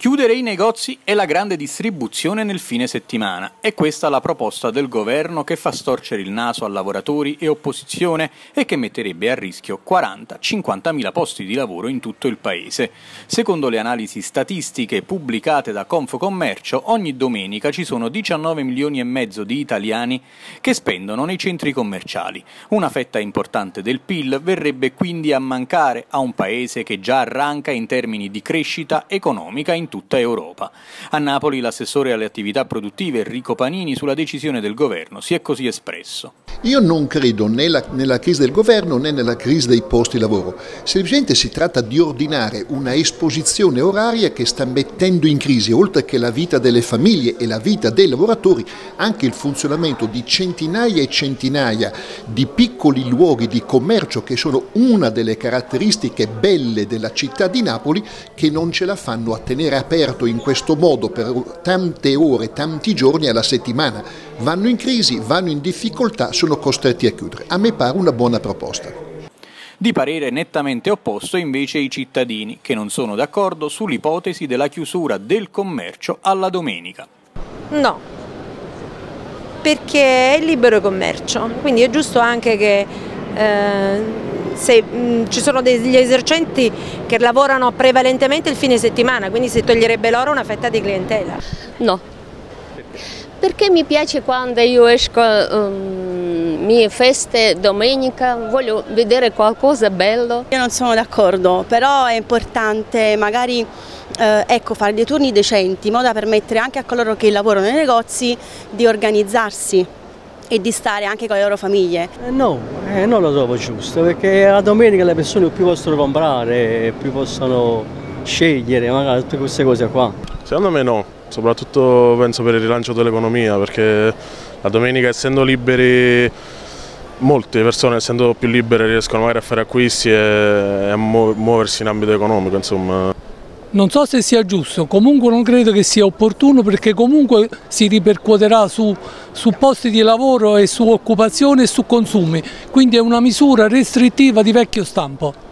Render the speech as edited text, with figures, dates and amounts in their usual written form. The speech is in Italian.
Chiudere i negozi e la grande distribuzione nel fine settimana. È questa la proposta del governo che fa storcere il naso a lavoratori e opposizione e che metterebbe a rischio 40-50 mila posti di lavoro in tutto il paese. Secondo le analisi statistiche pubblicate da Confcommercio, ogni domenica ci sono 19 milioni e mezzo di italiani che spendono nei centri commerciali. Una fetta importante del PIL verrebbe quindi a mancare a un paese che già arranca in termini di crescita economica in tutta Europa. A Napoli l'assessore alle attività produttive Enrico Panini sulla decisione del governo si è così espresso. Io non credo né nella crisi del governo né nella crisi dei posti di lavoro. Semplicemente si tratta di ordinare una esposizione oraria che sta mettendo in crisi, oltre che la vita delle famiglie e la vita dei lavoratori, anche il funzionamento di centinaia e centinaia di piccoli luoghi di commercio che sono una delle caratteristiche belle della città di Napoli, che non ce la fanno a tenere aperto in questo modo per tante ore, tanti giorni alla settimana. Vanno in crisi, vanno in difficoltà, sono costretti a chiudere. A me pare una buona proposta. Di parere nettamente opposto invece i cittadini, che non sono d'accordo sull'ipotesi della chiusura del commercio alla domenica. No, perché è libero commercio, quindi è giusto anche che se ci sono degli esercenti che lavorano prevalentemente il fine settimana, quindi si toglierebbe loro una fetta di clientela. No, perché mi piace quando io esco mie feste domenica, voglio vedere qualcosa bello. Io non sono d'accordo, però è importante magari fare dei turni decenti in modo da permettere anche a coloro che lavorano nei negozi di organizzarsi e di stare anche con le loro famiglie. No, non lo trovo giusto, perché la domenica le persone più possono comprare, più possono scegliere, magari tutte queste cose qua. Secondo me no, soprattutto penso per il rilancio dell'economia, perché la domenica essendo liberi, molte persone essendo più libere riescono magari a fare acquisti e a muoversi in ambito economico, insomma. Non so se sia giusto, comunque non credo che sia opportuno, perché comunque si ripercuoterà su posti di lavoro e su occupazione e su consumi, quindi è una misura restrittiva di vecchio stampo.